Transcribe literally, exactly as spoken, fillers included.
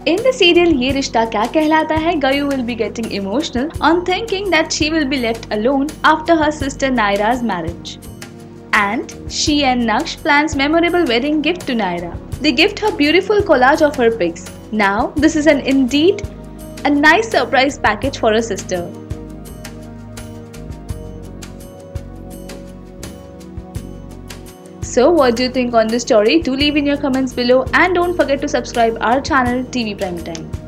In the serial Ye Rishta Kya Kehlata Hai, Gayu will be getting emotional on thinking that she will be left alone after her sister Naira's marriage. And she and Naksh plans memorable wedding gift to Naira. They gift her beautiful collage of her pics. Now, this is an indeed a nice surprise package for her sister. So what do you think on this story? Do leave in your comments below and don't forget to subscribe our channel T V Prime Time.